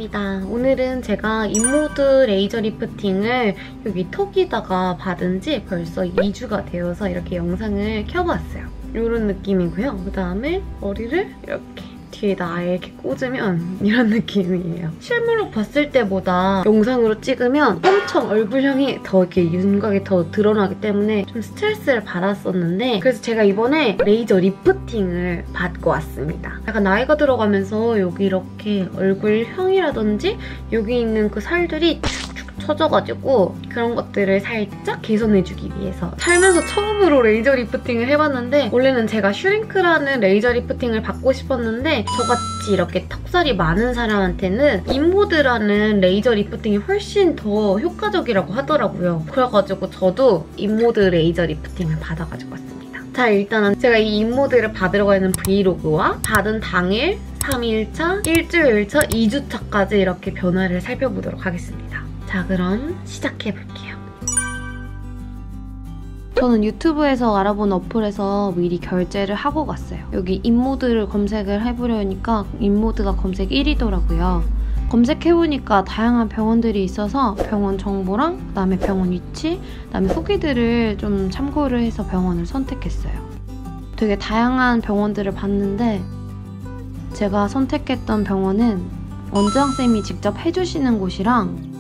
반갑습니다. 오늘은 제가 인모드 레이저 리프팅을 여기 턱에다가 받은 지 벌써 2주가 되어서 이렇게 영상을 켜봤어요. 이런 느낌이고요. 그다음에 머리를 이렇게 뒤에다 아예 이렇게 꽂으면 이런 느낌이에요. 실물로 봤을 때보다 영상으로 찍으면 엄청 얼굴형이 더 이렇게 윤곽이 더 드러나기 때문에 좀 스트레스를 받았었는데, 그래서 제가 이번에 레이저 리프팅을 받고 왔습니다. 약간 나이가 들어가면서 여기 이렇게 얼굴형이라든지 여기 있는 그 살들이 쳐져가지고 그런 것들을 살짝 개선해주기 위해서 살면서 처음으로 레이저 리프팅을 해봤는데, 원래는 제가 슈링크라는 레이저 리프팅을 받고 싶었는데 저같이 이렇게 턱살이 많은 사람한테는 인모드라는 레이저 리프팅이 훨씬 더 효과적이라고 하더라고요. 그래가지고 저도 인모드 레이저 리프팅을 받아가지고 왔습니다. 자, 일단은 제가 이 인모드를 받으러 가는 브이로그와 받은 당일, 3일차, 일주일차, 2주차까지 이렇게 변화를 살펴보도록 하겠습니다. 자, 그럼 시작해볼게요. 저는 유튜브에서 알아본 어플에서 미리 결제를 하고 갔어요. 여기 인모드를 검색을 해보려니까 인모드가 검색 1위더라고요. 검색해보니까 다양한 병원들이 있어서 병원 정보랑 그다음에 병원 위치, 그다음에 후기들을 좀 참고를 해서 병원을 선택했어요. 되게 다양한 병원들을 봤는데 제가 선택했던 병원은 원장쌤이 직접 해주시는 곳이랑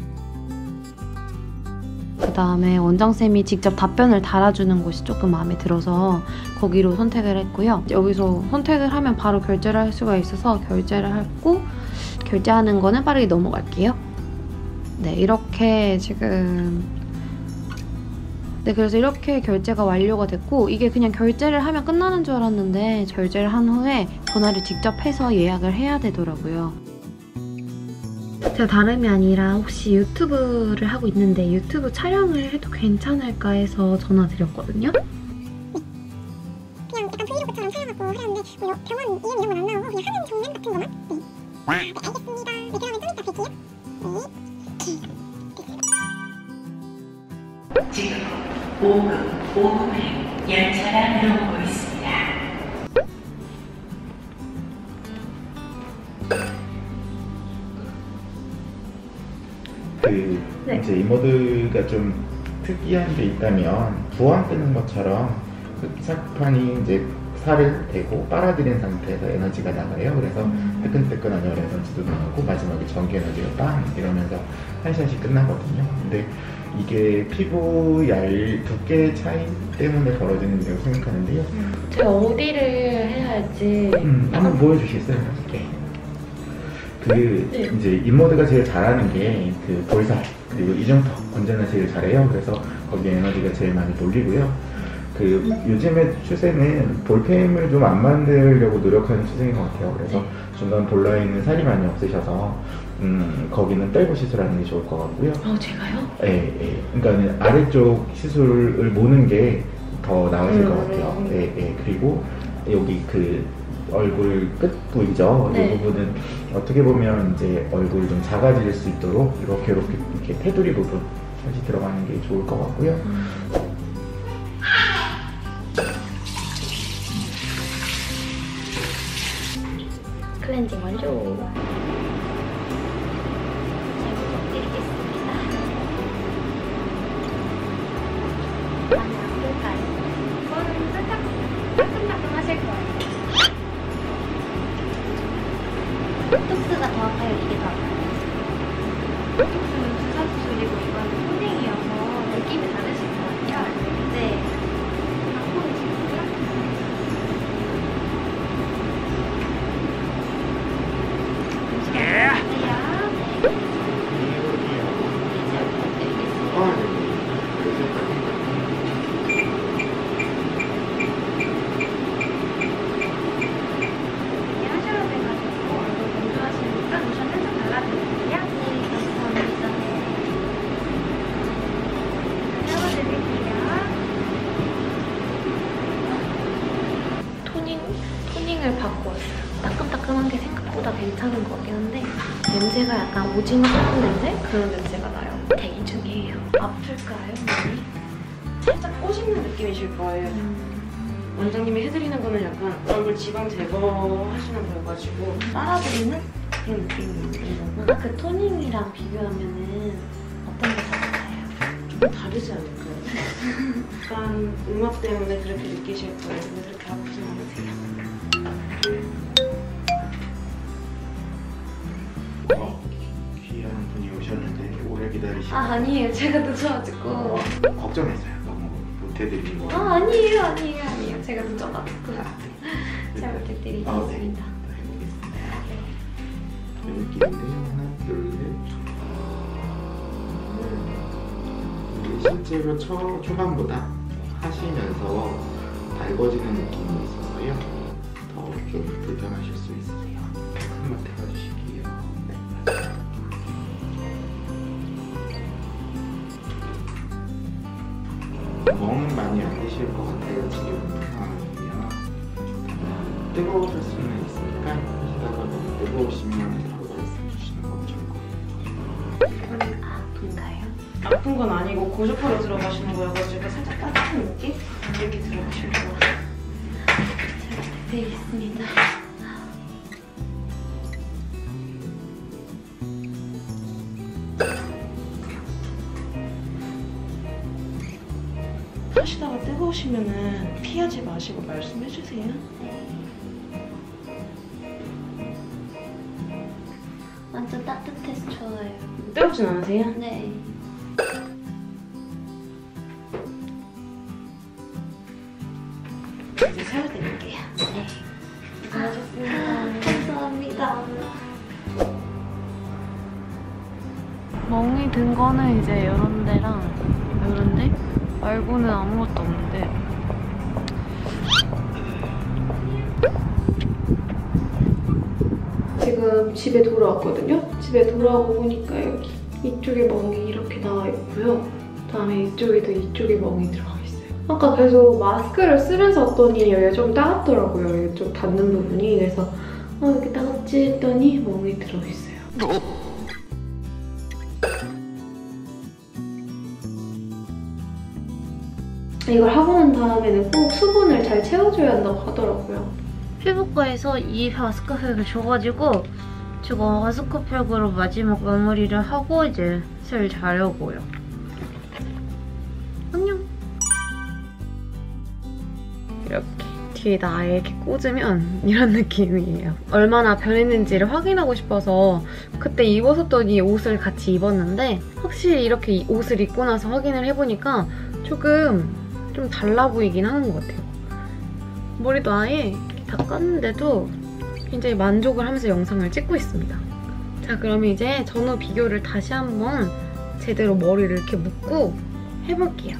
그다음에 원장쌤이 직접 답변을 달아주는 곳이 조금 마음에 들어서 거기로 선택을 했고요. 여기서 선택을 하면 바로 결제를 할 수가 있어서 결제를 하고, 결제하는 거는 빠르게 넘어갈게요. 네, 이렇게 지금 그래서 이렇게 결제가 완료가 됐고, 이게 그냥 결제를 하면 끝나는 줄 알았는데 결제를 한 후에 전화를 직접 해서 예약을 해야 되더라고요. 제가 다름이 아니라 혹시 유튜브를 하고 있는데 유튜브 촬영을 해도 괜찮을까 해서 전화드렸거든요. 그냥 약간 브이로그처럼 촬영하고 하려는데 뭐 병원 이름 이런 건 안 나오고 그냥 하는 종류 같은 것만? 네. 알겠습니다. 네, 그러면 좀 이따 뵐게요. 네. 지금 5급, 5급에 열차가 들어오고 있습니다. 네. 이제 인모드가 좀 특이한 게 있다면 부항 뜨는 것처럼 흑사판이 이제 살을 대고 빨아들인 상태에서 에너지가 나가요. 그래서 뜨끈뜨끈한 열 에너지도 나오고 마지막에 전기 에너지가 빵 이러면서 한 샷이 끝나거든요. 근데 이게 피부 두께 차이 때문에 벌어지는 일이라고 생각하는데요. 제가 어디를 해야 할지 한번 보여주시겠어요? 네. 이제 인모드가 제일 잘하는 게 그 볼살 그리고 이중턱 건전을 제일 잘해요. 그래서 거기에 에너지가 제일 많이 돌리고요. 요즘의 추세는 볼펜을 좀 안 만들려고 노력하는 추세인 것 같아요. 그래서 중간 볼라인은 살이 많이 없으셔서 거기는 뺄고 시술하는 게 좋을 것 같고요. 제가요? 네. 그러니까 아래쪽 시술을 모는 게 더 나으실 것 같아요. 네. 그리고 여기 얼굴 끝 부위죠. 이 부분은 어떻게 보면 이제 얼굴이 좀 작아질 수 있도록 이렇게 테두리 부분 다시 들어가는 게 좋을 것 같고요. 클렌징 완료. 잘 부탁드리겠습니다. 많이 아플까요? 저는 살짝 따끔따끔 하실 거예요. 톡스가 더 아파요? 이게 더 아파요? 톡스는 주사 수술이고 이거는 토닝이어서 느낌이 다르실 것 같아요. 네. 앞으로 주시고요. 토닝을 받고 왔어요. 따끔따끔한 게 생각보다 괜찮은 것 같긴 한데 냄새가 약간 오징어 볶은 냄새? 그런 냄새가 나요. 대기 중이에요. 아플까요? 많이? 살짝 꼬집는 느낌이실 거예요. 원장님이 해드리는 거는 약간 얼굴 지방 제거하시는 거여가지고 빨아들이는 그런 느낌이 있는 거구나. 그 토닝이랑 비교하면은 어떤 게 더 같아요? 좀 다르지 않을까요? 약간 음악 때문에 그렇게 느끼실 거예요. 근데 그렇게 아프진 않으세요. 귀한 분이 오셨는데 오래 기다리시고 아니에요. 제가 늦어가지고. 걱정했어요. 너무 못해드린 거. 아니에요. 제가 늦어가지고. 잘 부탁드리겠습니다. 해보겠습니다. 이 느낌인데 하나, 둘, 셋. 실제로 초반보다 하시면서 달궈지는 느낌이 있어서요. 더 좀 불편하실 수 있으세요. 한번 대봐주실게요. 멍은 많이 안 드실 것 같아요. 지금 상황이면 뜨거우실 수는 있으니까 하시다가 너무 뜨거우시면 바로 말씀 주시는 건 좋을 것 같아요. 아픈가요? 아픈 건 아니고 고주파로 들어가시는 거여가지고 살짝 따뜻한 느낌? 이렇게 들어가실 거예요. 잘 부탁드리겠습니다. 하시다가 뜨거우시면은 피하지 마시고 말씀해주세요. 완전 따뜻해서 좋아요. 뜨겁진 않으세요? 네. 이제 세워드릴게요. 네. 감사합니다. 멍이 든 거는 이제 이런 데랑 이런 데 말고는 아무것도 없는데 지금 집에 돌아왔거든요. 집에 돌아오고 보니까 여기 이쪽에 멍이 이렇게 나와 있고요. 그다음에 이쪽에도 이쪽에 멍이 들어가 있어요. 아까 계속 마스크를 쓰면서 왔더니 여기가 좀 따갑더라고요. 여기 좀 닿는 부분이. 그래서 이렇게 따갑지 했더니 멍이 들어있어요. 이걸 하고 난 다음에는 꼭 수분을 잘 채워줘야 한다고 하더라고요. 피부과에서 이 마스크팩을 줘가지고 제가 마스크팩으로 마지막 마무리를 하고 이제 슬 자려고요. 안녕. 이렇게 뒤에다 아예 이렇게 꽂으면 이런 느낌이에요. 얼마나 변했는지를 확인하고 싶어서 그때 입었었던 이 옷을 같이 입었는데 확실히 이렇게 이 옷을 입고 나서 확인을 해보니까 조금 좀 달라 보이긴 하는 것 같아요. 머리도 아예 이렇게 다 깠는데도 굉장히 만족을 하면서 영상을 찍고 있습니다. 자, 그러면 이제 전후 비교를 다시 한번 제대로 머리를 이렇게 묶고 해볼게요.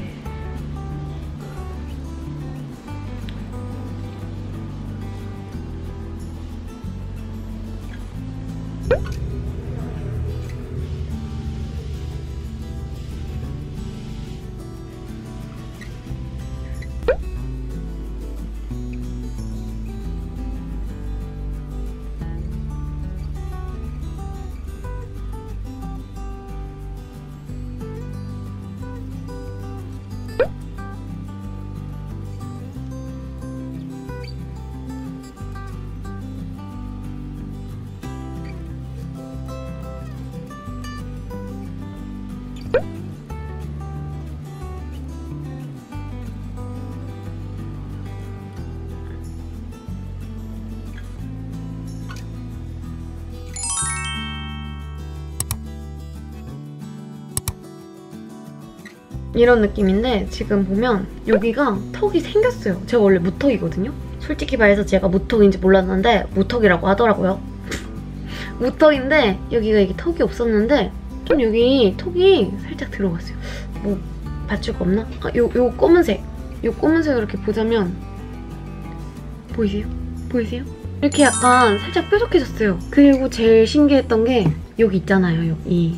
이런 느낌인데 지금 보면 여기가 턱이 생겼어요. 제가 원래 무턱이거든요. 솔직히 말해서 제가 무턱인지 몰랐는데 무턱이라고 하더라고요. 무턱인데 여기가 이게 턱이 없었는데 좀 여기 턱이 살짝 들어갔어요. 뭐 받칠 거 없나? 요 검은색. 요 검은색을 이렇게 보자면 보이세요? 보이세요? 이렇게 약간 살짝 뾰족해졌어요. 그리고 제일 신기했던 게 여기 있잖아요.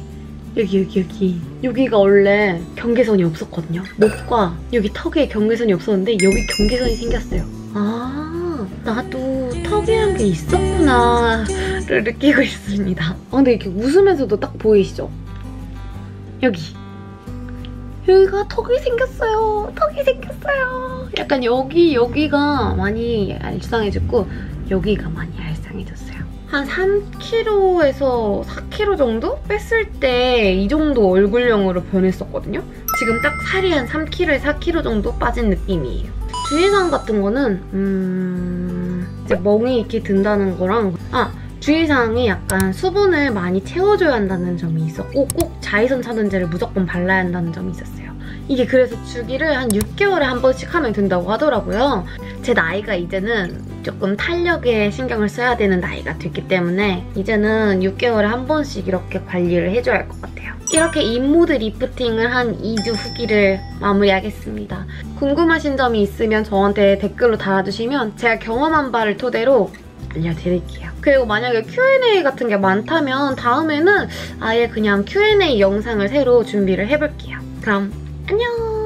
여기가 원래 경계선이 없었거든요. 목과 여기 턱에 경계선이 없었는데 여기 경계선이 생겼어요. 아, 나도 턱이란 게 있었구나를 느끼고 있습니다. 근데 이렇게 웃으면서도 딱 보이시죠? 여기가 턱이 생겼어요. 턱이 생겼어요. 약간 여기가 많이 알쌍해졌고 여기가 많이 알쌍해졌어요. 한 3kg에서 4kg 정도 뺐을 때 이 정도 얼굴형으로 변했었거든요. 지금 딱 살이 한 3kg에 4kg 정도 빠진 느낌이에요. 주의사항 같은 거는 이제 멍이 이렇게 든다는 거랑 주의사항이 약간 수분을 많이 채워줘야 한다는 점이 있었고 꼭 자외선 차단제를 무조건 발라야 한다는 점이 있었어요. 이게 그래서 주기를 한 6개월에 한 번씩 하면 된다고 하더라고요. 제 나이가 이제는 조금 탄력에 신경을 써야 되는 나이가 됐기 때문에 이제는 6개월에 한 번씩 이렇게 관리를 해줘야 할 것 같아요. 이렇게 인모드 리프팅을 한 2주 후기를 마무리하겠습니다. 궁금하신 점이 있으면 저한테 댓글로 달아주시면 제가 경험한 바를 토대로 알려드릴게요. 그리고 만약에 Q&A 같은 게 많다면 다음에는 아예 그냥 Q&A 영상을 새로 준비를 해볼게요. 그럼 안녕!